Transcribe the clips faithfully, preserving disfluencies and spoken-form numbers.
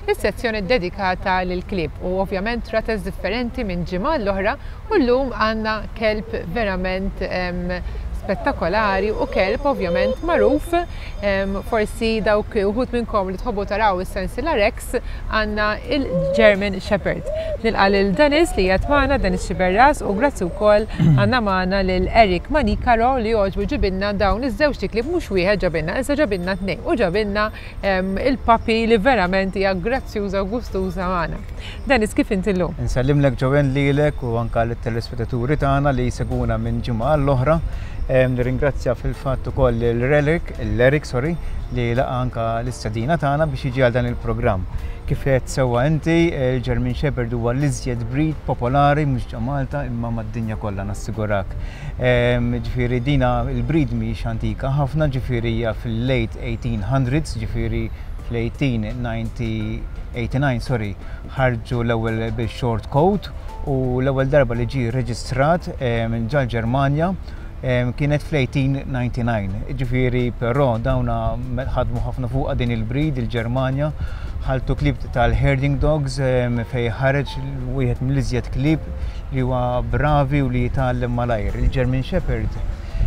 is-sezzjoni dedikata lill-klieb u ovvjament rates differenti minn ġimgħa l-oħra u llum għandna kelb verament spettakolari u kelb ovvjament magħruf forsi dawk uħud minnkom li tħobbu taraw is-Sensiela Rex għandna il-German Shepherd. Nilqa' lil Dennis li qiegħed magħna, Dennis Xiberras, u grazzi wkoll għandna magħna lil Eric Manikaro li jogħġbu ġibilna dawn iż-żewġ klieb mhux wieħed ġabilna, iżda ġabilna tnejn u ġabilna il-papi li verament hija grazzjuża u gustuża magħna. Dennis, kif inti llum? Insellimlek ġowen lilek u anke lit-telespettaturi tagħna li jsegwuna minn ġimgħa l-oħra. Nirringrazzja fil-fatt ukoll il-Relic, il-Eric, sorry, li laqa anke l-istedina tagħna biex jiġi għal dan il-programm. Kif qed sewwa inti, il-German Shepherd huwa l-iżjed breed popolari mhux ġo Malta imma mad-dinja kollha nassigurak. Ġifieri dina il-breed mhix antika ħafna, ġifieri hija fil-late eighteen hundreds, ġifieri fl-eighteen eighty-nine, sorry, ħarġu l-ewwel bil-short coat u l-ewwel darba li ġie reġistrat minn ġal Ġermanja kienet fl-eighteen ninety-nine. Ġifieri però dawna ħadmu ħafna fuqha din il-breed il-Ġermanja, ħaltu klieb tal-herding dogs fejn ħareġ wieħed mill-iżjed klieb li huwa bravi u li jitgħallem malajr. Il-German Shepherd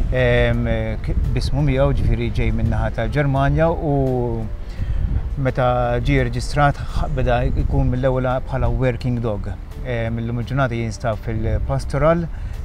bismu miegħu ġifieri ġej min-naħa tal-Ġermanja u meta ġie reġistrat beda jkun mill-ewwel bħala working dog. Mill-lum il-ġurnata jinstab fil-pastoral,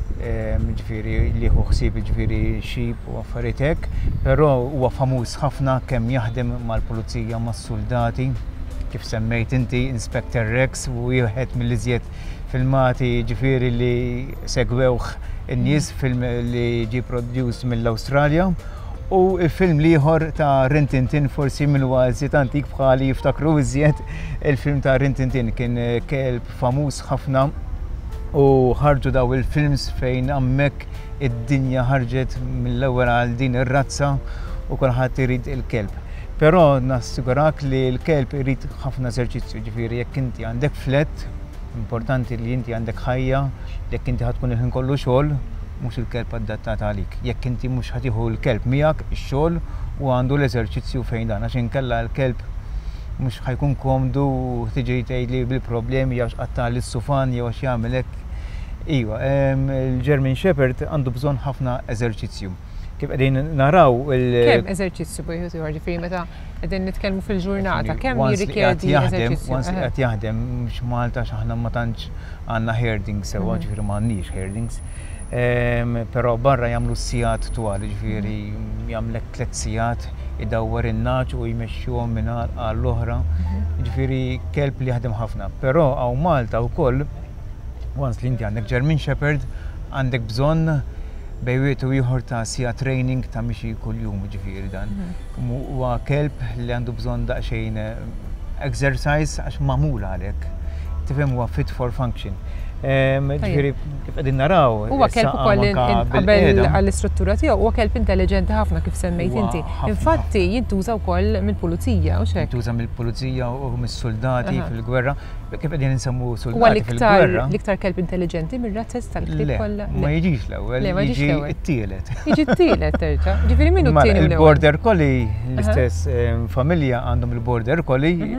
ġifieri li jieħu ħsieb ġifieri sheep u affarijiet hekk, però huwa famuż ħafna kemm jaħdem mal-pulizija mas-soldati, kif semmejt inti Inspector Rex u wieħed mill-iżjed filmati ġifieri li segwewh in-nies, film li ġie produced mill-Awstralja. U il-film liħor ta' Rin Tin Tin forsi minn huwa iżjed antik bħali jiftakru iżjed il-film ta' Rin Tin Tin kien kelb famuż ħafna u ħarġu daw il-films fejn hemmhekk id-dinja ħarġet mill-ewwel għal din ir-razza u kulħadd irid il-kelb. Però nassigurak li l-kelb irid ħafna eżerċizzju, ġifieri jekk inti għandek flet, importanti li inti għandek ħajja, jekk inti ħadkun il-ħin kollu xogħol, mhux il-kelb adattat għalik. Jekk inti mhux ħatiħu l-kelb miegħek ix-xogħol u għandu l-eżerċizzju fejn dan għax inkella l-kelb mhux ħajkun komdu tiġi tgħidli bil-problemi jew x'qatta' lis-sufan jew għax jagħmel hekk. Iva, il-German Shepherd għandu bżonn ħafna eżerċizzju. Kif qegħdin naraw il- Kemm eżerċizzju bejħu ieħor ġifieri meta qegħdin nitkellmu fil-ġurnata, kemm jirrikjedi eżerċizzju? Once li qed jaħdem mhux Malta x'aħna ma tantx għandna herdings sewwa, ġifieri m'għandniex herdings. Però barra jagħmlu s-sigħat twal, ġifieri jagħmlek tliet sigħat idawwar in-naċ u jmexxuhom minn għal l-oħra. Ġifieri kelb li jaħdem ħafna. Però hawn Malta wkoll once li inti għandek German Shepherd għandek bżonn bejn wieħed u ieħor ta' sigħa training ta' mixi kuljum ġifieri dan. Huwa kelb li għandu bżonn daqsxejn exercise għax magħmul għalhekk. Tifhem huwa fit for function. Ġifieri kif qegħdin naraw. Huwa kelb ukoll qabel għall-istruttura tiegħu huwa kelb intelligenti ħafna kif semmejt inti. Infatti jintuża wkoll mill-pulizija u x'hekk. Jintuża mill-pulizija u mis-soldati fil-gwerra. Kif qegħdin insemmu soldati fil-gwerra. L-iktar kelb intelligenti mir-razzes tal-klieb kollha. Ma jiġix l-ewwel, jiġi t-tielet. Jiġi t-tielet terġa'. Ġifieri min hu t-tieni mill-ewwel? Il-Border Collie l-istess familja għandhom il-Border Collie.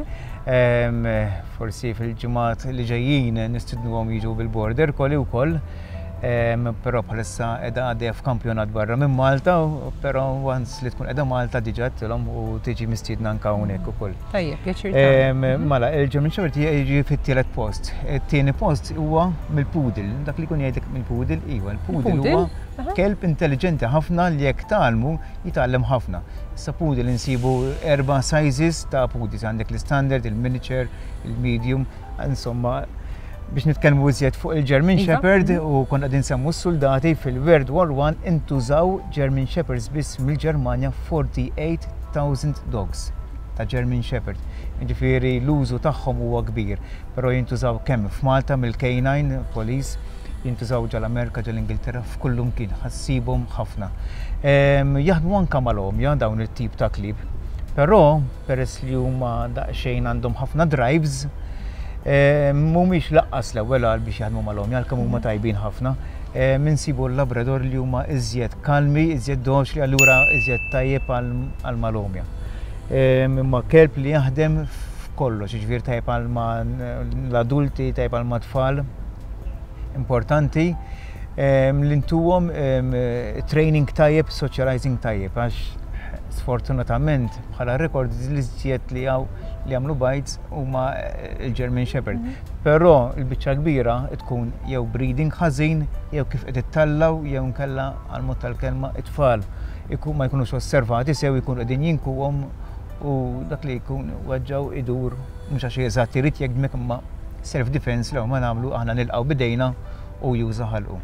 Forsi fil-ġimgħat li ġejjin nistidnuhom jiġu bil-Border Collie wkoll, però bħalissa qiegħda għaddejja f'kampjonat barra minn Malta, però once li tkun qiegħda Malta diġà tilhom u tiġi mistiedna anke hawnhekk ukoll. Tajjeb, pjaċir. Mela, il-German Shepherd jiġi fit-tielet post. It-tieni post huwa mill-Poodle. Dak li jkun jgħidlek mill-Poodle, iva, il-Poodle huwa kelb intelligenti ħafna li jekk tagħlmu jitgħallem ħafna. Issa Poodle insibu erba' sizes ta' Poodles, għandek l-standard, il-miniature, il-medium, insomma biex nitkellmu iżjed fuq il-German Shepherd u konna qegħdin nsemmu s-soldati fil-World War One intużaw German Shepherds biss mill-Ġermanja forty-eight thousand dogs ta' German Shepherd. Ġifieri l-użu tagħhom huwa kbir, però jintużaw kemm f'Malta mill-K nine Police, jintużaw ġal-Amerika, ġal-Ingilterra, f'kullum kien ħassibhom ħafna. Jaħdmu anke mal-omja dawn it-tip ta' klieb, però peress li huma daqsxejn għandhom ħafna drives, mhumiex laqqas l-ewwel għal biex jaħdmu mal-omja għalkemm huma tajbin ħafna. Minsibu l-Labrador li huma iżjed kalmi, iżjed doċli, allura iżjed tajjeb għal mal-omja. Imma kelb li jaħdem kollox, ġifieri tajjeb għal l-adulti, tajjeb għal tfal. Importanti li ntuhom training tajjeb, socializing tajjeb, għax sfortunatament bħala rekord li żjed li għaw li għamlu bites huma il-German Shepherd. Però l-biċċa kbira tkun jew breeding ħażin, jew kif qed ittallaw, jew nkella għal-mod tal-kelma it-tfal ma jkunux osservati sew jkunu qegħdin jinkuhom u dak li jkun waġġaw idur mhux għax eżatt irid jekdmek imma self-defense li ma nagħmlu aħna nilqgħu bidejna u juża ħalqu.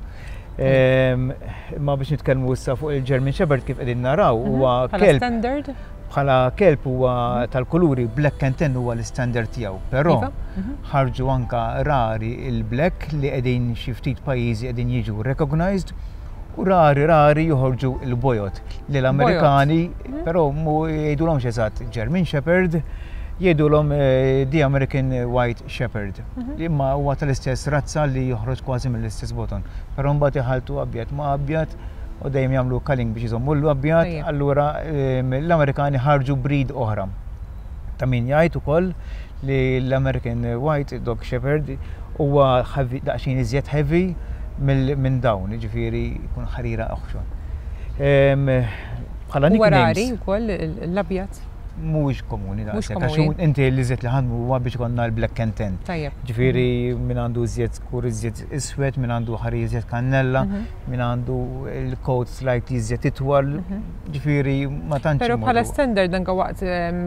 Imma biex nitkellmu issa fuq il-German Shepherd kif qegħdin naraw huwa kelb standard. Bħala kelb huwa tal-kuluri black and tan huwa l-standard tiegħu, però ħarġu anka rari il-black li qegħdin xi ftit pajjiżi qegħdin jiġu recognized u rari rari joħorġu l-bojot li l-Amerikani, però mu jgħidulhomx eżatt German Shepherd, jgħidulhom the American White Shepherd. Imma huwa tal-istess razza li joħroġ kważi mill-istess boton. Però mbagħad iħaltu abjad ma' abjad u dejjem jagħmlu culling biex iżommu l-abjad, allura l-Amerikani ħarġu breed oħra. Ta' min jgħid ukoll li l-American White Dog Shepherd huwa daqsxejn iżjed heavy minn dawn, ġifieri jkun ħarira oħxon. Bħala nicknames. Huwa rari wkoll l-abjad? Mhuwiex komuni daqshekk għax inti li żied li ħadmu huwa biex ikollna l-black and tan. Tajjeb. Ġifieri min għandu żjed skur iżjed iswed, min għandu ħari iżjed kannella, min għandu l-coat slightly iżjed itwal, ġifieri ma tantx. Però bħala standard anke waqt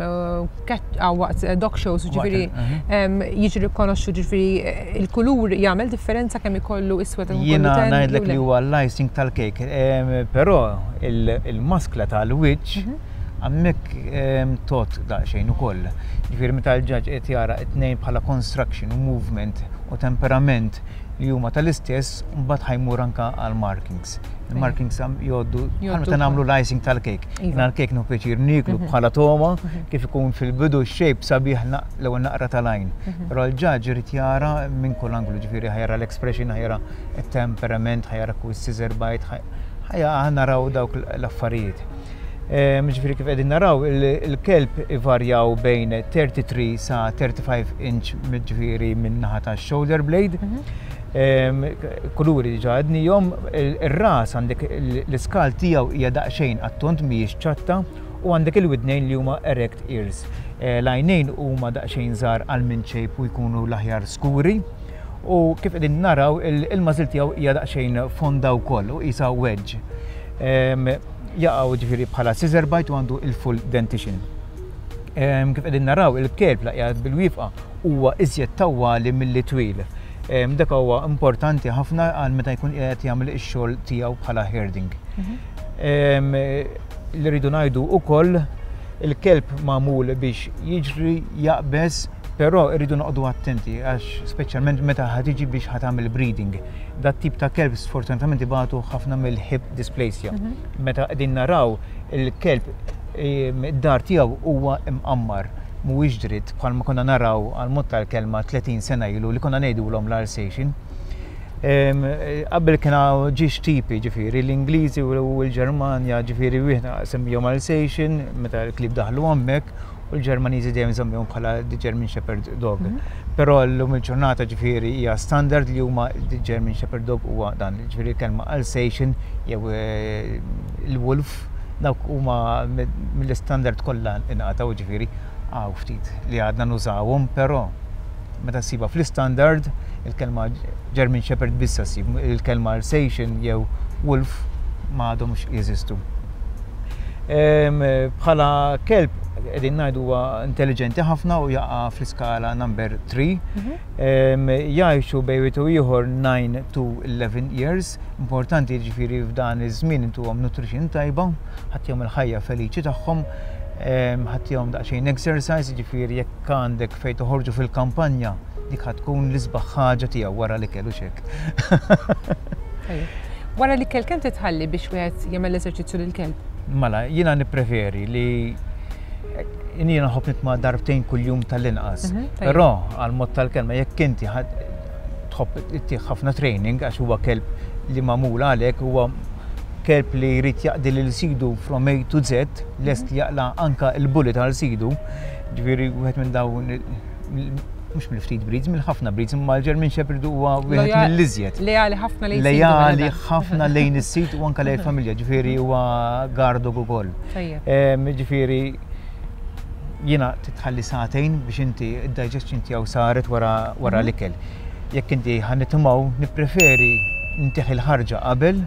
waqt dog shows, ġifieri jiġi rikonoxxu ġifieri il-kulur jagħmel differenza kemm ikollu iswed u jiena ngħidlek li huwa l-icing tal-cake, però il-maskla tal-wiċċ għammek tot daqsxejn ukoll. Ġifieri meta l-ġaġġ qed jara t-tnejn bħala construction u movement u temperament li huma tal-istess, mbagħad ħajmur anke għal markings. Il-markings jgħoddu bħal meta nagħmlu l-icing tal-cake. Jiena l-cake nu pjaċir niklu bħala toma kif ikun fil-bidu x-shape sabiħ l-ewwel naqra tal-għajn. Però l-ġaġġ irid jara minn kull anglu, ġifieri ħajara l-expression, ħajara t-temperament, ħajara kull scissor bite, ħajja naraw dawk l-affarijiet. Ġifieri kif qegħdin naraw il-kelb ivarjaw bejn thirty-three sa thirty-five inch ġifieri minn naħa tax-shoulder blade. Kuluri diġà għadnihom, ir-ras għandek l-iskal tiegħu hija daqsxejn attont mhijiex ċatta u għandek il-widnejn li huma erect ears. L-għajnejn huma daqsxejn żgħar almond shape u jkunu l-aħjar skuri. U kif qegħdin naraw il-mażil tiegħu hija daqsxejn fonda wkoll u qisha wedge. Jaqgħu ġifieri bħala scissor bite u għandu il-full dentition. Kif qegħdin naraw il-kelb laqjat bil-wifqa huwa iżjed tawwali milli twil. Dak huwa importanti ħafna għal meta jkun qed jagħmel ix-xogħol tiegħu bħala herding. Li rridu ngħidu wkoll il-kelb magħmul biex jiġri jaqbeż, però rridu noqogħdu attenti għax speċjalment meta ħad tiġi biex ħad tagħmel breeding. Dat tip ta' kelb sfortunatament ibagħtu ħafna mill-hip dysplasia. Meta qegħdin naraw il-kelb id-dar tiegħu huwa imqammar, mhuwiex dritt bħalma konna naraw għal-mod tal-kelma tletin sena ilu li konna ngħidulhom l-Alsatian. Qabel kien ġiex tipi ġifieri l-Ingliżi u l-Ġermanja ġifieri wieħed semmihom Alsatian meta l-klieb daħlu hemmhekk u l-Ġermaniżi dejjem semmihom bħala the German Shepherd Dog. Però llum il-ġurnata ġifieri hija standard li huma the German Shepherd Dog huwa dan, ġifieri kelma Alsatian jew il-Wolf dawk huma mill-istandard kollha ingħataw ġifieri għaw ftit li għadna nużawhom, però meta ssiba fl-istandard il-kelma German Shepherd bissa ssib, il-kelma Alsatian jew Wolf m'għadhomx jeżistu. Bħala kelb qegħdin ngħidu huwa intelligenti ħafna u jaqa' fl-iskala number three. Jgħixu bejn wieħed u ieħor nine to eleven years. Importanti ġifieri f'dan iż-żmien intuhom nutrition tajba, ħaddihom il-ħajja feliċi tagħhom, ħaddihom daqsxejn exercise, ġifieri jekk għandek fejn toħorġu fil-kampanja dik ħadd tkun l-isbaħ ħaġa tiegħu wara li kellu xek. Wara li kell kemm titħalli biex wieħed jagħmel l-eżerċizzju lill-kelb? Mela, jiena nippreferi li jiena nħobb nitma' darbtejn kuljum tal-inqas. Però għal-mod tal-kelma jekk inti tħobb ittieħ ħafna training għax huwa kelb li magħmul għalhekk, huwa kelb li jrid jaqdi lil sidu from A to Z, lest jaqla anka l-bulli tal-sidu, Ġifieri wieħed minn dawn mhux mill-ftit breeds, mill-ħafna breeds, imma l-German Shepherd huwa wieħed mill-iżjed. Lejali ħafna lejn Lejali ħafna lejn is-sit u anke lejn il-familja, ġifieri huwa gardog ukoll. Ġifieri jiena titħalli sagħtejn biex inti id-digestion tiegħu saret wara wara l-ikel. Jekk inti ħanitimgħu nippreferi ntieħi l-ħarġa qabel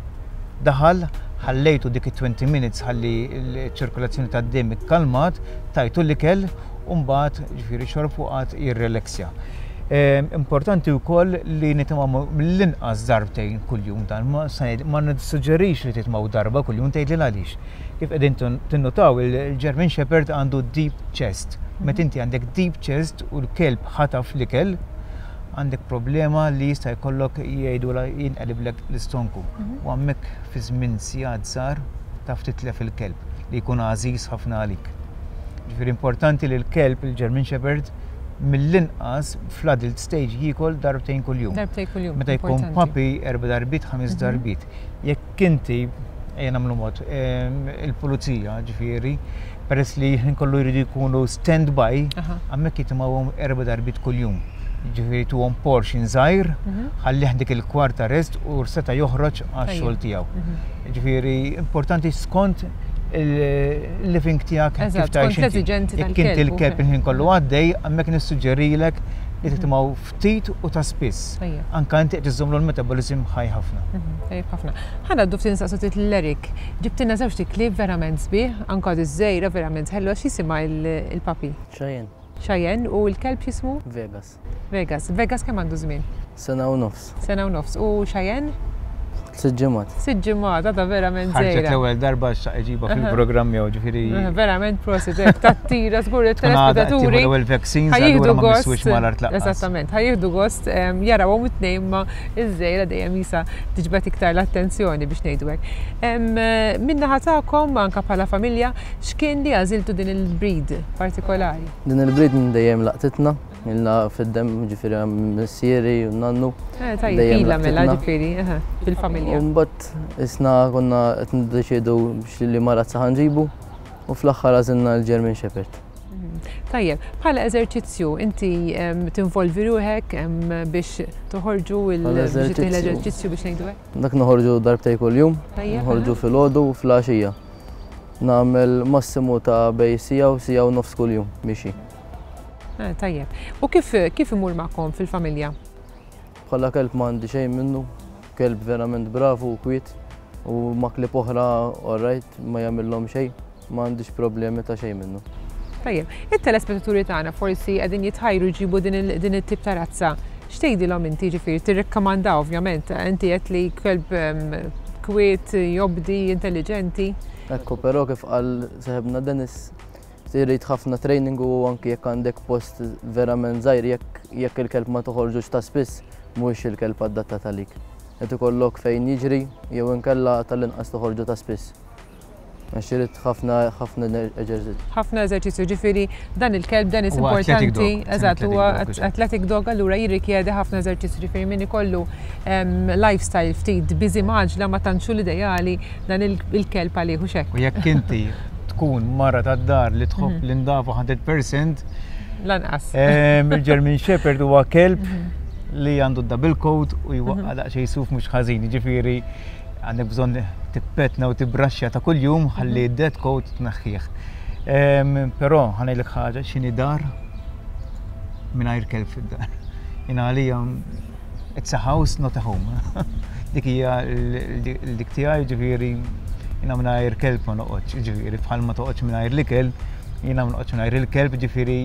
daħal ħallejtu dik it-twenty minutes ħalli l-ċirkolazzjoni tad-diem ikkalmat, tajtu l-ikel u mbagħad ġifieri xorb u qatt jirrelaxja. Importanti wkoll li nitimgħu mill-inqas darbtejn kuljum dan ma nissuġġerix li titmgħu darba kuljum tgħidli għaliex. Kif qegħdin tinnotaw il-German Shepherd għandu deep chest. Meta inti għandek deep chest u l-kelb ħataf l-ikel, għandek problema li jista' jkollok jgħidu jinqeliblek l-istonku. U hemmhekk fi żmien sigħat żgħar taf titlef il-kelb li jkun għażiż ħafna għalik. Ġifieri importanti li l-kelb il-German Shepherd mill-inqas fl-adult stage jiekol darbtejn kuljum. Darbtejn kuljum. Meta jkun puppy erba' darbit, ħames darbit. Jekk inti ejja nagħmlu mod il-pulizija ġifieri peress li nkollu jridu jkunu stand-by hemmhekk jitimgħuhom erba' darbit kuljum. Ġifieri tuhom portion żgħir, ħallih dik il-kwarta rest u seta' joħroġ għax-xogħol tiegħu. Ġifieri importanti skont il-living tiegħek kif tgħix inti. Jekk inti l-kelb il-ħin kollu għaddej, hemmhekk nissuġġerilek li titimgħu ftit u ta' spiss. Anke inti qed iżżommlu l-metabolism ħaj ħafna. Tajjeb ħafna. Ħanaddu ftit nistaqsu tit l-Erik. Ġibtilna żewġ klieb verament sbieħ, anke iż-żejra verament ħelwa x'jisimha il-papi? Cheyenne. Cheyenne u l-kelb x'ismu? Vegas. Vegas. Vegas kemm għandu żmien? Sena u nofs. Sena u nofs. U Cheyenne? Sitt ġimgħat. Sitt ġimgħat, għadha verament żejra. Ħarġet l-ewwel darba x'aqġiba fil-programm jew ġifieri. Verament prosit, tattira żgur it-telespettaturi. L-ewwel vaccines allura ma misswix malar tlaqqas. Eżattament, ħajjieħdu gost jarawhom it-tnejn ma iż-żejra dejjem isa tiġbed iktar l-attenzjoni biex ngħidu hekk. Min-naħa tagħkom anke bħala familja x'kien li għażiltu din il-breed partikolari? Din il-breed dejjem laqtitna. Ilna fid-dem ġifieri missieri u nannu. Tajjeb, ila mela ġifieri fil-familja. Mbagħad isna konna qed niddeċiedu biex li mara saħ nġibu u fl-aħħar għażilna l-German Shepherd. Tajjeb, bħala eżerċizzju inti tinvolvi ruħek biex toħorġu l-eżerċizzju biex ngħidu hekk? Dak noħorġu darbtejn kuljum, noħorġu filgħodu u fl-għaxija. Nagħmel massimu ta' bej sija u sija u nofs kuljum miexi. Tajjeb. U kif imur magħkom fil-familja? Bħala kelb m'għandi xejn minnu, kelb verament bravu u kwiet u ma' klieb oħra orajt ma jagħmilhom xejn, m'għandix problemi ta' xejn minnu. Tajjeb, it-telespettaturi tagħna forsi qegħdin jitħajru jġibu din it-tip ta' razza. X'tgħidilhom inti ġifieri tirrekkomanda ovvjament, inti qed li kelb kwiet, jobdi, intelligenti. Ekku, però kif qal saħibna Dennis trid ħafna training u anke jekk għandek post verament żgħir jekk il-kelb ma toħorġux ta' spiss mhuwiex il-kelb adattat għalik. Qed ikollok fejn jiġri jew inkella tal-inqas toħorġu ta' spiss. Għax irid ħafna ħafna eġerċizzju. Ħafna eżerċizzju, ġifieri dan il-kelb dan is importanti, eżatt huwa athletic dog allura jirrikjedi ħafna eżerċizzju, ġifieri min ikollu lifestyle ftit busy maġla ma tantxu l-ideali dan il-kelb għalih u xekk. U jekk inti tkun mara tad-dar li tħobb l-indafu one hundred percent. Lanqas. Il-German Shepherd huwa kelb li għandu double coat u jwaqqa daqsxejn suf mhux ħażin, jiġifieri għandek bżonn tippetna u tibbraxxa ta' kuljum ħalli d-dead coat tnaħħih. Però ħanejlek ħaġa x'inhi dar mingħajr kelb fid-dar. Jiena għalija it's a house not a home. Dik hija dik tiegħi ġifieri jiena mingħajr kelb ma noqgħodx, ġifieri bħal ma toqgħodx mingħajr l-ikel, jiena ma noqgħodx mingħajr il-kelb, ġifieri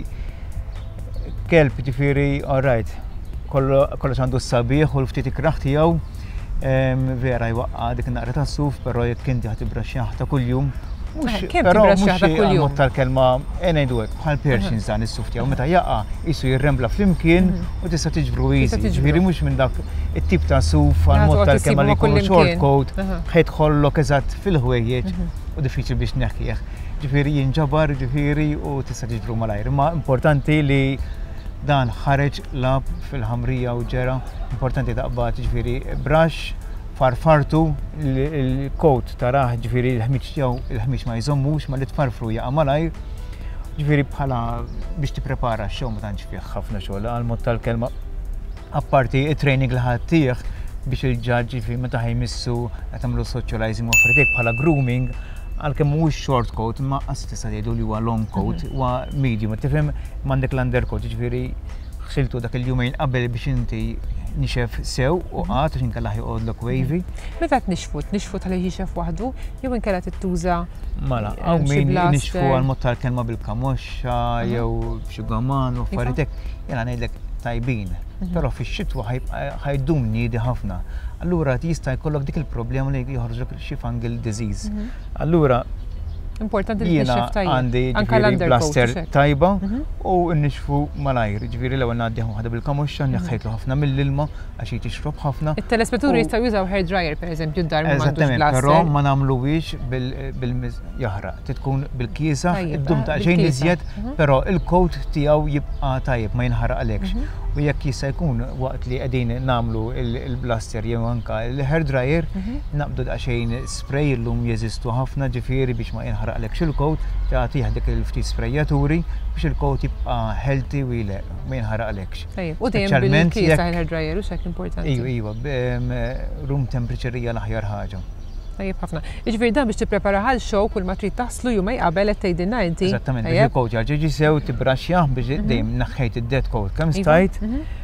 kelb ġifieri all right. Kollox għandu s-sabiħ u l-ftit ikraħ tiegħu vera jwaqqa dik naqra ta' suf, però jekk inti ħad tibbraxxjah ta' kuljum. Però mhux għamot tal-kelma ngħidu hekk bħal Persians dan is-suf tiegħu meta jaqa' qisu jirrembla flimkien u tista' tiġbru easy. Ġifieri mhux minn dak it-tip ta' suf għal-mod tal-kelma li jkunu short coat ħejtħollok eżatt fil-ħwejjeġ u diffiċli biex tneħħih. Ġifieri jinġabar ġifieri u tista' tiġbru malajr. Imma importanti li dan ħareġ lab fil-ħamrija u ġera, importanti taqbad ġifieri brush, farfartu il-coat taraħ ġifieri l-ħmiġ tiegħu il-ħmiġ ma jżommux ma li tfarfru jaqa' malajr Ġifieri bħala biex tipprepara x-show ma tantx fih ħafna xogħol għal-mod tal-kelma. Apparti it-training li ħaddih biex il-ġaġġ fi meta ħajmissu qed tagħmlu socializing u affarijiet bħala grooming għalkemm mhuwiex short coat ma qas tista' tgħidu li huwa long coat huwa medium. Tifhem m'għandek l-undercoat, ġifieri ħsiltu dak il-jumejn qabel biex inti nixef sew u qatt għax inkella ħjoqgħodlok wavy. Meta qed nixfu, nixfu tal jixef waħdu jew inkella tittuża Mela, hawn min nixfu għal-mod tal-kelma bil-kamoxxa jew b'xi gaman u affarijiet hekk, jiena ngħidlek tajbin. Però fix-xitwa ħajdum niedi ħafna. Allura jista' jkollok dik il-problema li joħorġlok xi fungal disease. Allura importanti li tixef tajjeb. Għandi ġifieri blaster tajba u nixfu malajr. Ġifieri l-ewwel ngħaddi waħda bil-kamoxxa, neħħejtlu ħafna mill-ilma għax tixrob ħafna. Il-telespetturi jistgħu jużaw hair dryer pereżempju d-dar m'għandux blaster. Però ma nagħmluwiex bil-jaħraq. Tkun bil-kiesa, id-dum ta' xejn iżjed, però il-coat tiegħu jibqa' tajjeb ma jinħaraqlekx. U jekk jista' jkun waqt li qegħdin nagħmlu il-blaster jew anke il-hair dryer, naqbdu daqsxejn spray illum jeżistu ħafna ġifieri biex ma jinħaraqlekx il-coat, tagħtih dik il-ftit sprayjaturi biex il-coat jibqa' healthy u jleq ma jinħaraqlekx. Tajjeb, u dejjem bil-kiesa il-hair dryer u x'hekk importanti. Iva, iva, room temperature hija l-aħjar ħaġa. Tajjeb ħafna. Jiġifieri dan biex tipprepara għal show kull ma trid taħslu jumej qabel qed tgħidilna inti. Eżattament, biex il-coat ġiġi sew tibraxxjah biex dejjem naħħejt id-dead coat kemm stajt.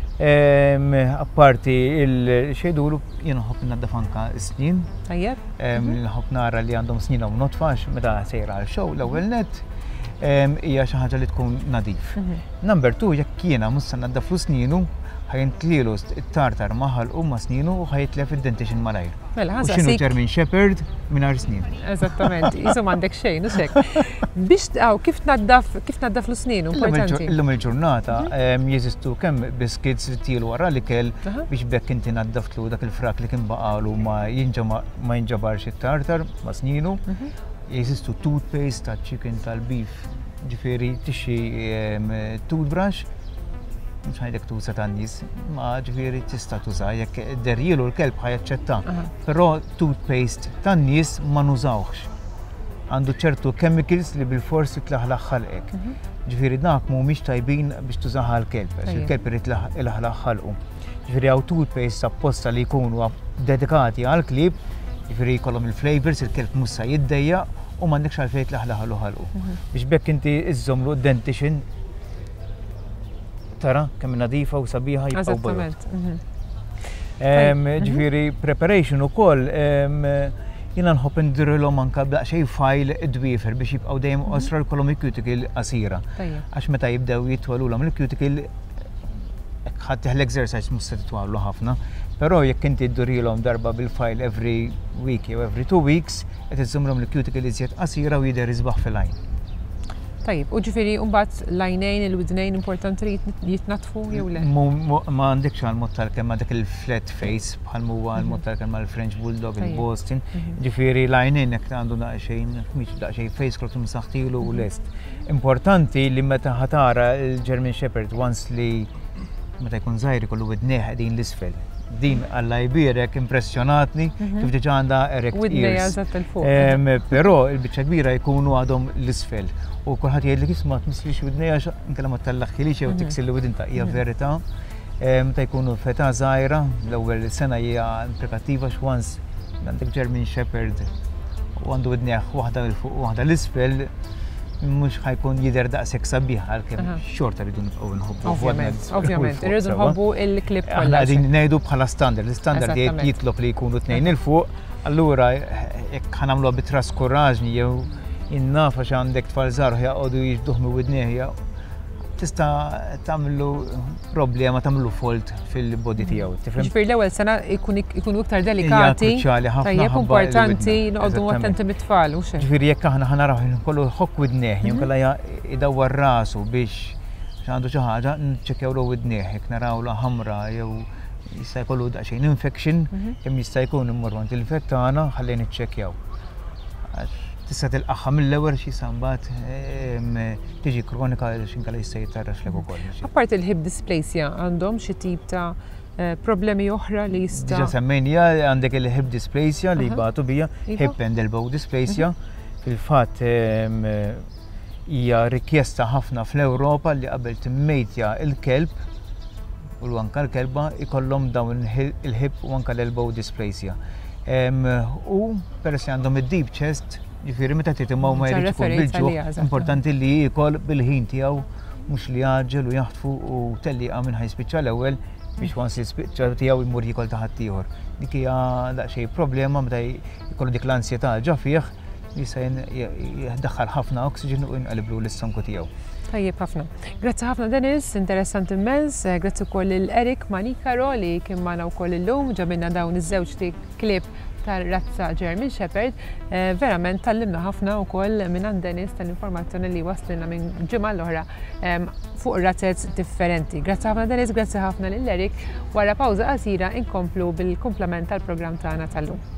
Apparti il-xejdulu jien nħobb naddaf anke s-snien. Tajjeb. Nħobb nara li għandhom snin u notfax meta sejra għal show l-ewwel net hija xi ħaġa li tkun nadif. Number two jekk jiena mhux se naddaflu snienu ħajntlielu it-tartar maħal u ma snienu u ħajtlef id-dentition malajr. Mela ħaża x'inhu German Shepherd mingħajr snin. Eżattament, isu m'għandek xejn u xek. Biex aw kif tnaddaf kif tnaddaflu snienu importanti. Illum il-ġurnata jeżistu kemm biskits li tielu wara l-ikel biex bekk inti naddaftlu dak il-frak li kien baqalu ma jinġabarx it-tartar ma snienu. Jeżistu toothpaste tal-chicken tal-beef. Ġifieri tixxi toothbrush mux ħajdek tuża tan-nies, ma ġifieri tista' tuża jekk derjielu l-kelb ħajaċċetta. Però toothpaste tan-nies ma nużawx. Għandu ċertu chemicals li bil-forsi tlaħlaħ ħalqek. Ġifieri dak mhumiex tajbin biex tużaha l-kelb, għax il-kelb irid ilaħlaħ ħalqu. Ġifieri hawn toothpaste apposta li jkunu dedikati għall-klieb, ġifieri jkollhom il-flavors, il-kelb mhux se jiddejjaq u m'għandekx għalfejn tlaħlaħ ħalqu. Biex bekk inti iżżommlu d-dentition tara kemm nadifa u sabiħa jibqgħu bojot. Ġifieri preparation ukoll jiena nħobb indirrilhom anke daqsxejn file dwiefer biex jibqgħu dejjem osra jkollhom il-cuticle qasira. Għax meta jibdew jitwalulhom il-cuticle ħadd l-exercise mhux se titwallu ħafna, però jekk inti ddirrilhom darba bil-file every week jew every two weeks qed iżżommlhom il-cuticle iżjed qasira u jidher isbaħ fil-għajn. Tajjeb, u ġifieri mbagħad l-għajnejn il-widnejn importanti li jitnatfu jew le? Ma għandekx għal-mod tal-kelma dak il-flat face bħal huwa l-mod tal-kelma l-French Bulldog, il-Boston. Ġifieri l-għajnejn jekk għandu daqsxejn mhix daqsxejn face cloth msaħħtilu u lest. Importanti li meta ħatara l-German Shepherd once li meta jkun żgħir ikollu widnejh qegħdin l-isfel. Din Alla jbierek impressjonatni kif diġà għandha erect ears. Però il-biċċa kbira jkunu għadhom l-isfel. U kulħadd jgħidlek isma' tmisslix widnejha inkella ma tellaħħilix jew tiksil widin ta' hija verità. Meta jkunu fetà żgħira, l-ewwel sena hija implikattiva x'once għandek German Shepherd u għandu widnejh waħda l fuq u waħda l-isfel mhux ħajkun jidher daqshekk sabiħ għalkemm xorta rridu nibqgħu nħobbu. Ovvjament, ovvjament, irridu nħobbu l-klib kollha. Qegħdin ngħidu bħala standard, l-standard jgħid jitlob li jkunu tnejn il fuq, allura jekk ħanamluha bitraskuraġni jew innafa xi għandek tfal żgħar jaqgħodu jiġduh minn widnejh tista' tagħmlu problema tagħmlu fault fil-body tiegħu. Ġifieri l-ewwel sena jkunu iktar delikati. Tajjeb importanti noqogħdu attenti mit-tfal u xejn. Ġifieri jekk aħna ħanaraw kollu ħokk widnejh jew kellha idawwar rasu biex għandu xi ħaġa nċekkjawlu widnejh jekk narawla ħamra jew jista' jkollu daqsxejn infection kemm jista' jkun immorru għand il-vettana ħalli niċċekkjaw. Tista' tilqaħħa mill-ewwel xi sambat tiġi kronika x'inkella jista' jitarraxlek ukoll. Apparti il-hip dysplasia għandhom xi tip ta' problemi oħra li jista' Diġà semmejnija għandek il-hip dysplasia li jbagħtu bija hip and elbow dysplasia. Fil-fatt hija rikjesta ħafna fl-Ewropa li qabel timmejtja il-kelb u anka l-kelba ikollhom dawn il-hip u anka l-elbow dysplasia. U peress li għandhom id-deep chest, ġifieri meta titimgħu ma jridx ikun bil-ġuħ, importanti li jikol bil-ħin tiegħu mhux li jaġġel u jaħtfu u telliqa minn ħajspiċċa l-ewwel biex once jispiċċa tiegħu jmur jikol taħat ieħor. Dik hija daqsxejn problema meta jkollu dik l-ansjetà ġa fih li se jiddaħħal ħafna oksiġenu u jinqaliblu l-istonku tiegħu. Tajjeb ħafna. Grazzi ħafna Dennis, interessanti immens. Grazzi wkoll il-Erik Manikaro li kien magħna wkoll illum ġabilna dawn iż-żewġ klieb tar-razza German Shepherd. Verament tallimna ħafna wkoll minn għand Dennis tal-informazzjoni li waslilna minn ġimgħa l-oħra fuq razzet differenti. Grazzi ħafna Dennis, grazzi ħafna lil Erik. Wara pawża qasira inkomplu bil-kumplament tal-programm tagħna tal-lum.